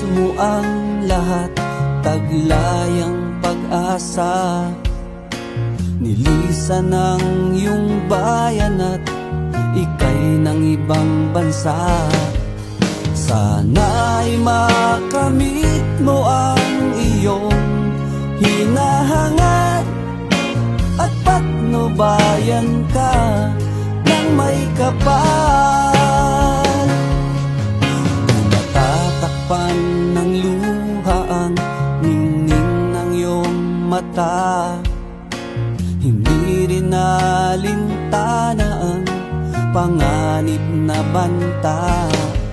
mo ang lahat, taglayang pag-asa. Nilisan ng iyong bayan at ika'y ng ibang bansa. Sana'y makamit mo ang iyong hinahangad at patnubayan ka ng may kapal. Di matatakpan ng luha ang ningning ng iyong mata, hindi rin nalintana ang panganib na banta.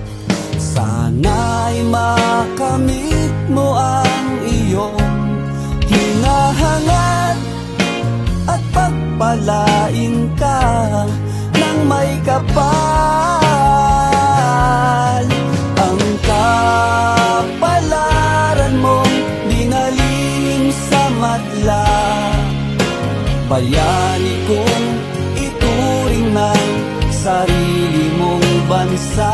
Sana'y makamit mo ang iyong hinahangad at pagpalain ka ng may kapal. Ang kapalaran mong dinalihim sa madla, bayani kong ituring ng sarili mong bansa.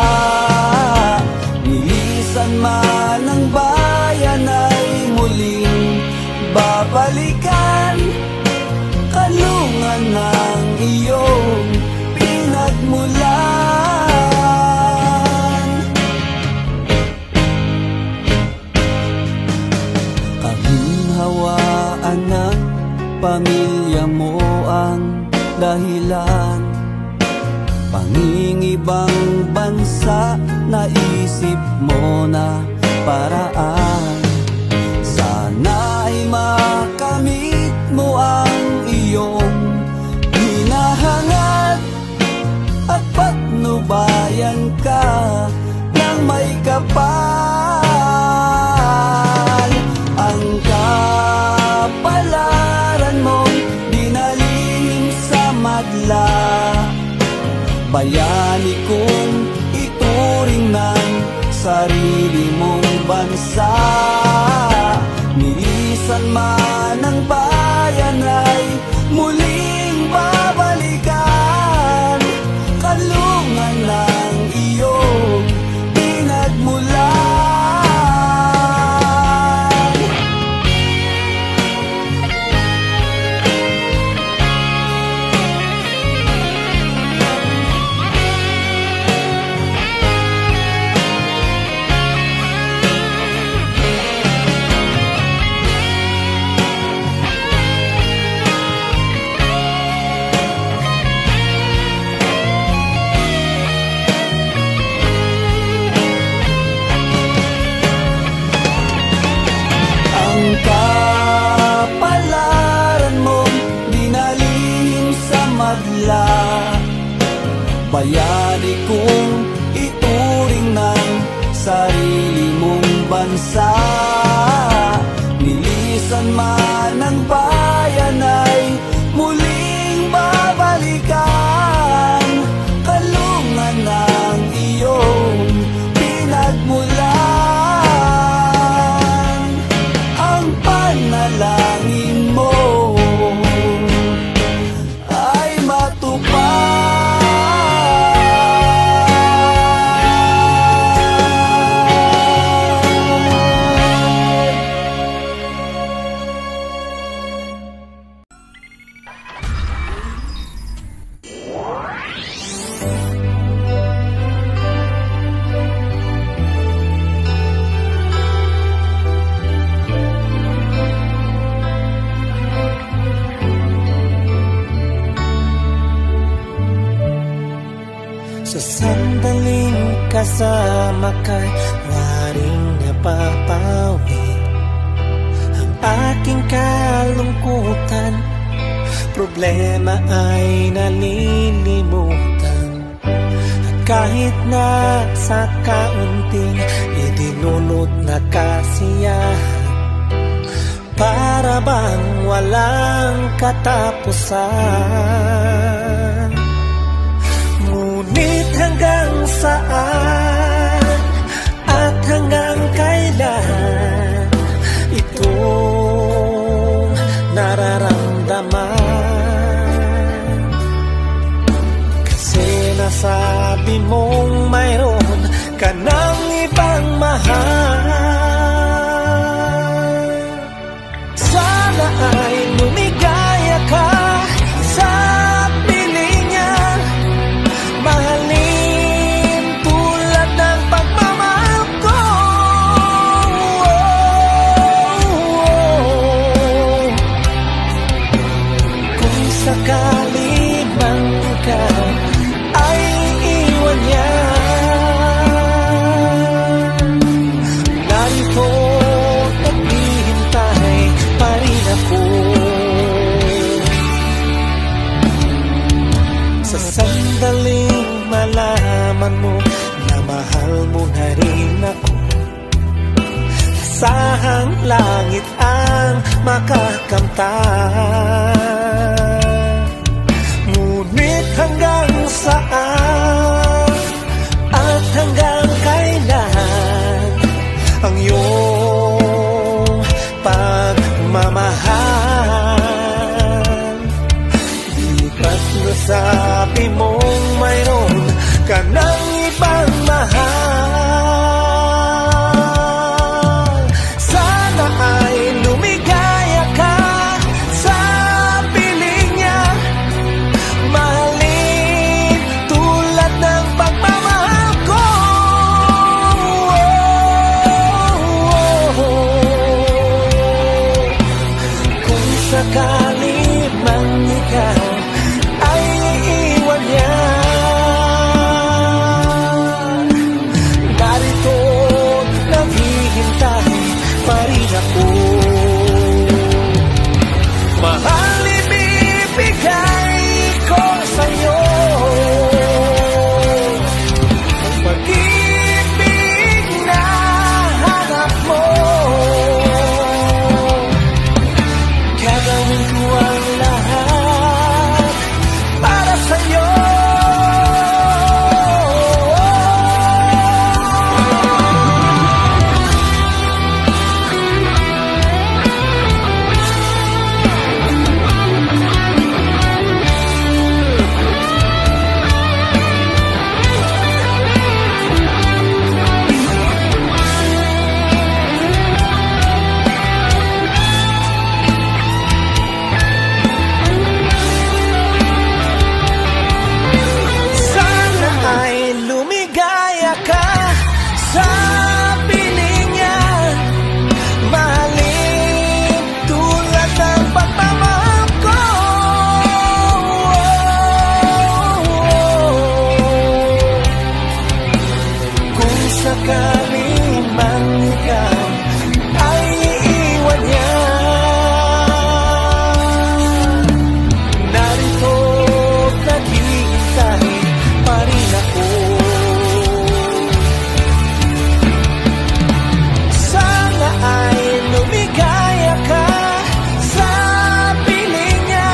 Nilisan man ang bayan ay muling babalikan, kalungan ng iyong pinagmulan. Kaginhawaan ng pamilya mo ang dahilan, pangingibang bansa, naisip mo na paraan. Sana'y makamit mo ang iyong hinahangad at patnubayan ka ng may kapal. Ang kapalaran mong dinalihim sa madla, bayani kong ituring ng sarili mong bansa. Nilisan man ang bayan ay muling babalikan, kalungan ng iyong pinagmulan. Kapalaran mong dinalihim sa madla, bayani kong ituring ng sarili mong bansa. Nilisan man ang bayan ay muling babalikan, kalungan ng iyong pinagmulan. Panalangin mo ay matupad. Sa sandaling kasama ka'y waring napapawi ang aking kalungkutan, problema ay nalilimutan. At kahit na sa kaunting idinulot na kasiyahan, para bang walang katapusan. Ngunit hanggang saan at hanggang kailan itong nararamdaman? Kasi nasabi mong mayroon ka ng ibang mahal. Tanging langit ang makakamtan. Ngunit hanggang saan at hanggang kailan ang iyong pagmamahal? Di ba't nasabi mong mayroon ka ng ibang mahal? Sana ay lumigaya ka sa piling niya, mahalin tulad ng pagmamahal ko. Kung sakali man ikaw ay iiwan niya, narito naghihintay pa rin ako. Mahal, ibibigay ko sa'yo ang pag-ibig na hanap mo. Gagawin ko ang lahat para sa'yo. Sana ay lumigaya ka sa piling niya, mahalin tulad ng pagmamahal ko. Kung sakali man ikaw ay iiwan niya, narito naghihintay pa rin ako. Sana ay lumigaya ka sa piling niya,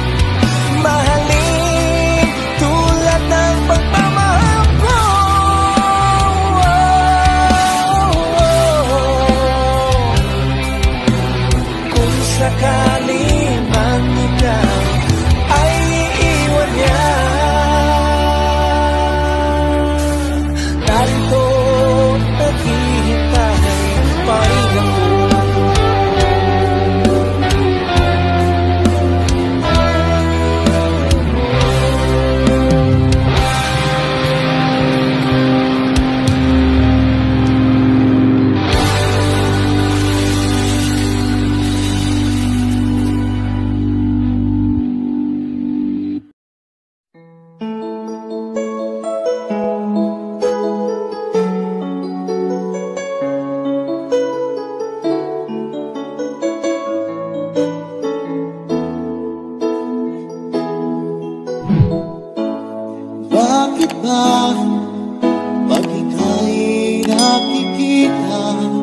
mahalin tulad ng pagmamahal ko. Kung sakali man ikaw ay iiwan niya, narito naghihintay pa rin ako. Bakit ba pag ika'y nakikita,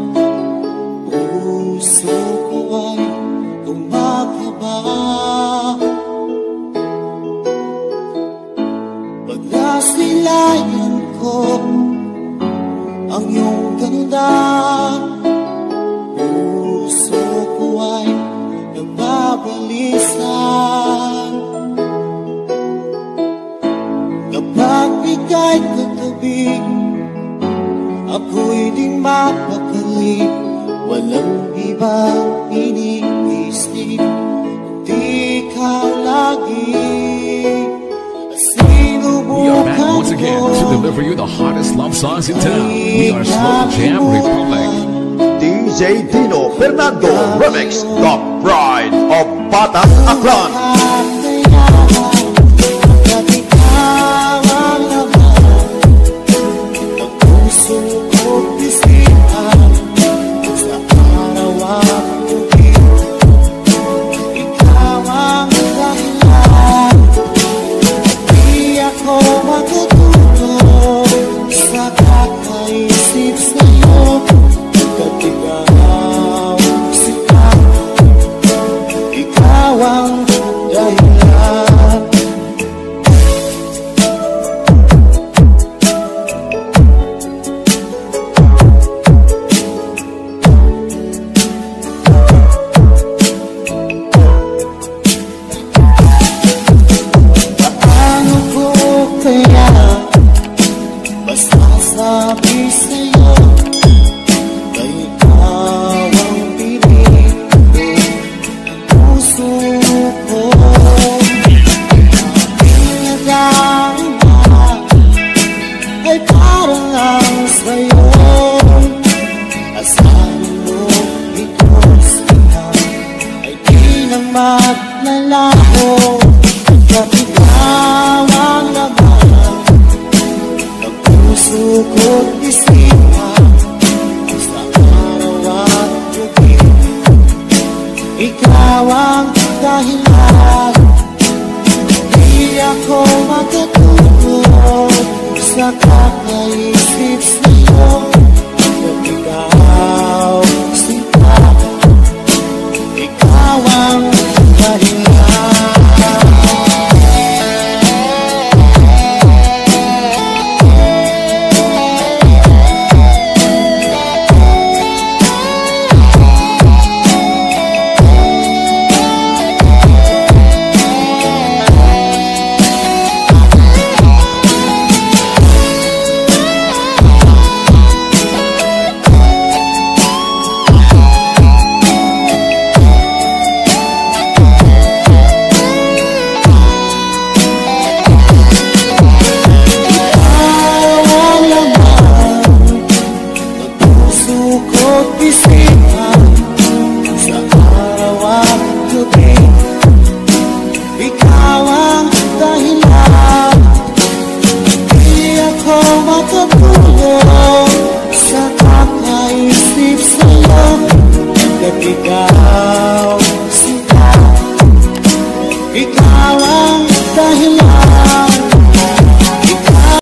puso ko ay kumakaba? Pag nasilayan ko ang iyong ganda, puso ko ay nababalisan. Kapag ika'y katabi, ako'y di mapakali. Walang ibang iniisip, di ikaw lagi. We are back once again to deliver you the hottest love songs in town. We are Slow Jam Republic. DJ Dino Fernando Remix, the pride of Batak Aklan. Sa kakaisip sa'yo, katigaan sa'yo. Asahan mo ito'y siya ay di na maglalaho. At ikaw ang laman ng puso ko't isip.